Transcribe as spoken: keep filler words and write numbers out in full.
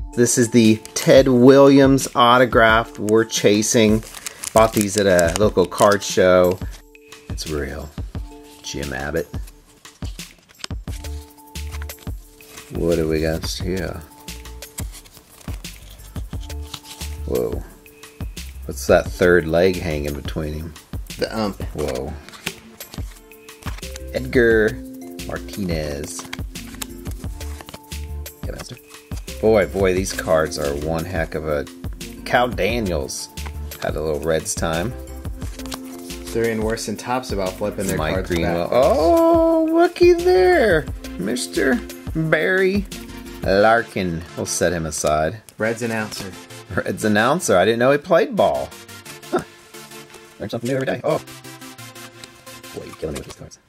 This is the Ted Williams autographed We're Chasing. Bought these at a local card show. It's real. Jim Abbott. What do we got here? Whoa. What's that third leg hanging between him? The ump. Whoa. Edgar Martinez. Yeah, master. Boy, boy, these cards are one heck of a... Cal Daniels had a little Reds time. They're in worse than Topps about flipping their Mike cards Greenwell. backwards. Oh, looky there. Mister Barry Larkin. We'll set him aside. Reds announcer. Reds announcer. I didn't know he played ball. Huh. Learn something new every day. Oh. Boy, you're killing me with these cards.